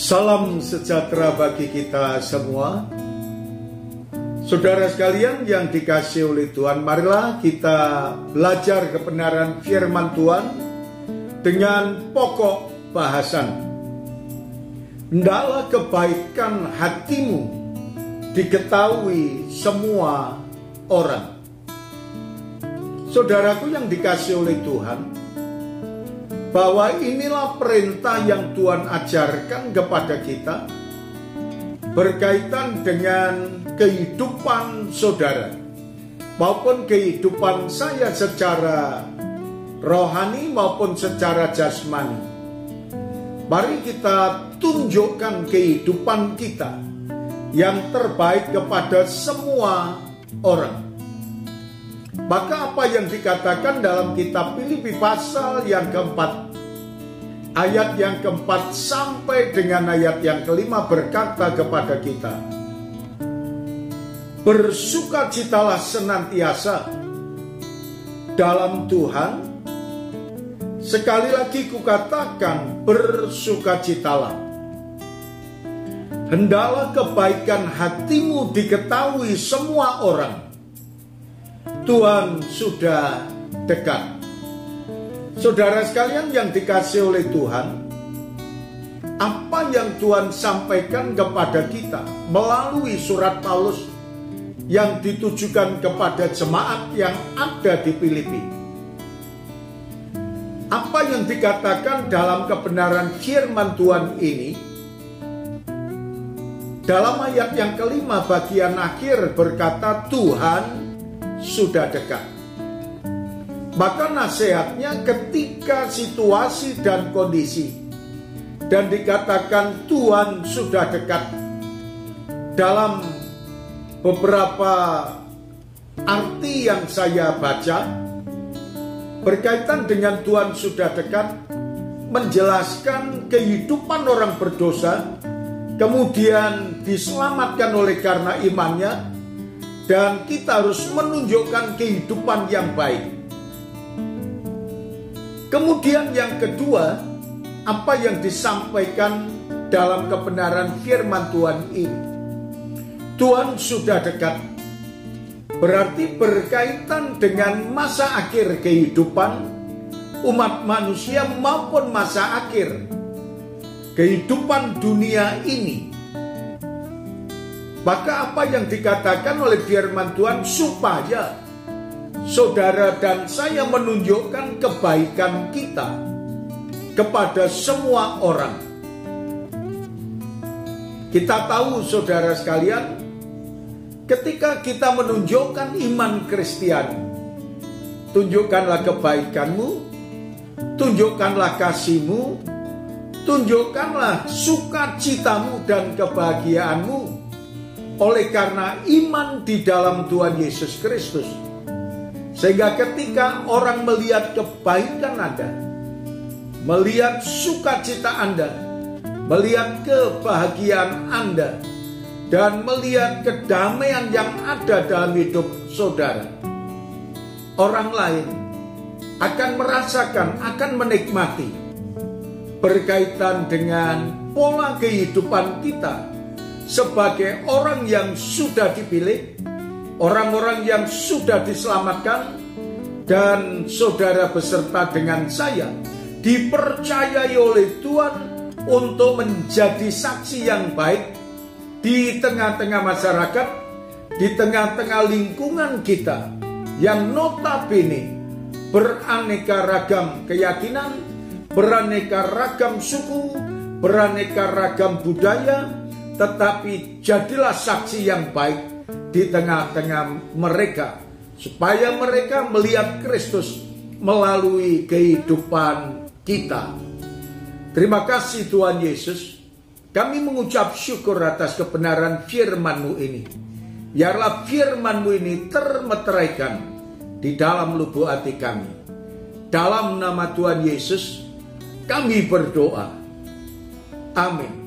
Salam sejahtera bagi kita semua. Saudara sekalian yang dikasihi oleh Tuhan, marilah kita belajar kebenaran firman Tuhan dengan pokok bahasan. Hendaklah kebaikan hatimu diketahui semua orang. Saudaraku yang dikasihi oleh Tuhan, bahwa inilah perintah yang Tuhan ajarkan kepada kita berkaitan dengan kehidupan saudara maupun kehidupan saya secara rohani maupun secara jasmani. Mari kita tunjukkan kehidupan kita yang terbaik kepada semua orang. Maka apa yang dikatakan dalam kitab Filipi pasal yang keempat, ayat yang keempat sampai dengan ayat yang kelima berkata kepada kita, bersukacitalah senantiasa dalam Tuhan. Sekali lagi kukatakan, bersukacitalah. Hendaklah kebaikan hatimu diketahui semua orang. Tuhan sudah dekat. Saudara sekalian yang dikasihi oleh Tuhan, apa yang Tuhan sampaikan kepada kita melalui surat Paulus yang ditujukan kepada jemaat yang ada di Filipi? Apa yang dikatakan dalam kebenaran firman Tuhan ini? Dalam ayat yang kelima bagian akhir berkata, Tuhan sudah dekat. Maka nasihatnya ketika situasi dan kondisi dan dikatakan Tuhan sudah dekat, dalam beberapa arti yang saya baca berkaitan dengan Tuhan sudah dekat, menjelaskan kehidupan orang berdosa kemudian diselamatkan oleh karena imannya, dan kita harus menunjukkan kehidupan yang baik. Kemudian yang kedua, apa yang disampaikan dalam kebenaran firman Tuhan ini? Tuhan sudah dekat. Berarti berkaitan dengan masa akhir kehidupan umat manusia maupun masa akhir kehidupan dunia ini. Maka apa yang dikatakan oleh firman Tuhan, supaya saudara dan saya menunjukkan kebaikan kita kepada semua orang. Kita tahu saudara sekalian, ketika kita menunjukkan iman Kristiani, tunjukkanlah kebaikanmu, tunjukkanlah kasihmu, tunjukkanlah sukacitamu dan kebahagiaanmu oleh karena iman di dalam Tuhan Yesus Kristus. Sehingga ketika orang melihat kebaikan Anda, melihat sukacita Anda, melihat kebahagiaan Anda, dan melihat kedamaian yang ada dalam hidup saudara, orang lain akan merasakan, akan menikmati berkaitan dengan pola kehidupan kita sebagai orang yang sudah dipilih, orang-orang yang sudah diselamatkan, dan saudara beserta dengan saya dipercayai oleh Tuhan untuk menjadi saksi yang baik di tengah-tengah masyarakat, di tengah-tengah lingkungan kita yang notabene beraneka ragam keyakinan, beraneka ragam suku, beraneka ragam budaya. Tetapi jadilah saksi yang baik di tengah-tengah mereka, supaya mereka melihat Kristus melalui kehidupan kita. Terima kasih Tuhan Yesus. Kami mengucap syukur atas kebenaran firman-Mu ini. Biarlah firman-Mu ini termeteraikan di dalam lubuk hati kami. Dalam nama Tuhan Yesus kami berdoa. Amin.